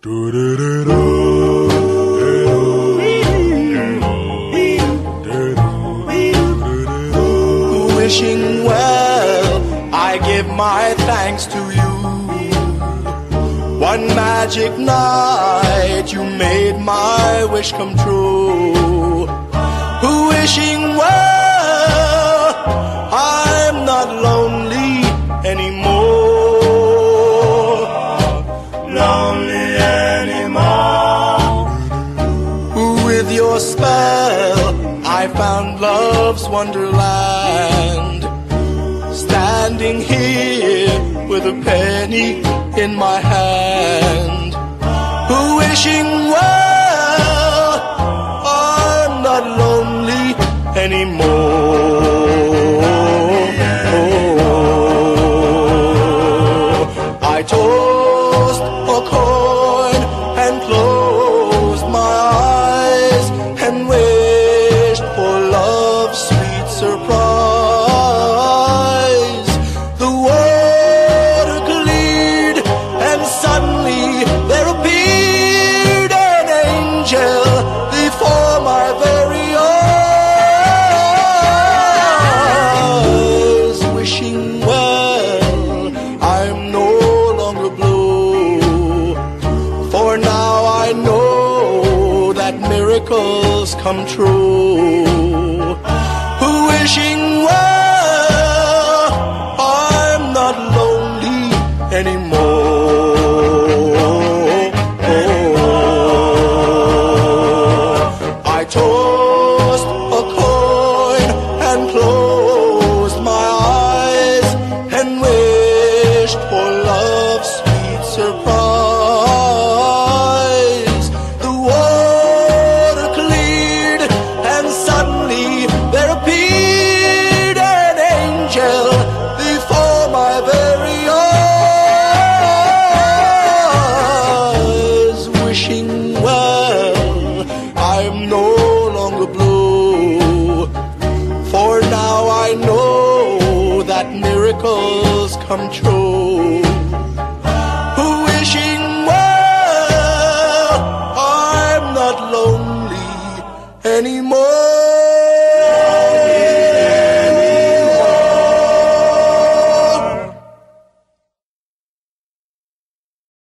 Wishing well, I give my thanks to you. One magic night, you made my wish come true. Wishing well, I'm not lonely anymore. Lonely anymore. With your spell, I found love's wonderland. Standing here with a penny in my hand. Wishing well, I'm not lonely anymore. I tossed a coin and closed my eyes and wished for love's sweet surprise. The water cleared and suddenly there appeared an angel before my very eyes. Wishing well, I'm no longer blue, for now I know that miracles come true. Wishing well, I'm not lonely anymore. I tossed a coin and closed my eyes and wished for love's sweet surprise. The water cleared and suddenly there appeared an angel before my very eyes. Wishing well, I'm no longer blue, for now I know that miracles come true. Wishing well, I'm not lonely anymore.